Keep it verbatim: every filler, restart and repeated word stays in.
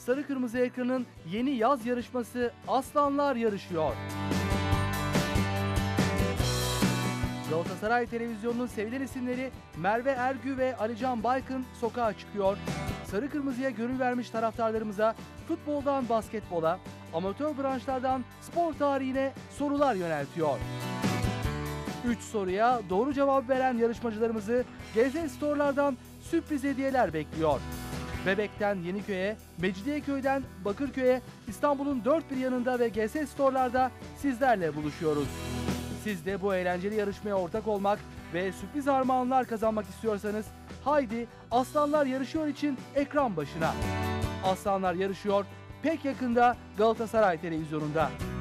Sarı Kırmızı Ekran'ın yeni yaz yarışması Aslanlar Yarışıyor. Galatasaray Televizyonu'nun sevilen isimleri Merve Ergü ve Alican Baykın sokağa çıkıyor. Sarı Kırmızı'ya gönül vermiş taraftarlarımıza futboldan basketbola, amatör branşlardan spor tarihine sorular yöneltiyor. üç soruya doğru cevap veren yarışmacılarımızı G S Store'lardan sürpriz hediyeler bekliyor. Bebek'ten Yeniköy'e, Mecidiyeköy'den Bakırköy'e, İstanbul'un dört bir yanında ve G S Store'larda sizlerle buluşuyoruz. Siz de bu eğlenceli yarışmaya ortak olmak ve sürpriz armağanlar kazanmak istiyorsanız haydi Aslanlar Yarışıyor için ekran başına. Aslanlar Yarışıyor pek yakında Galatasaray Televizyonu'nda.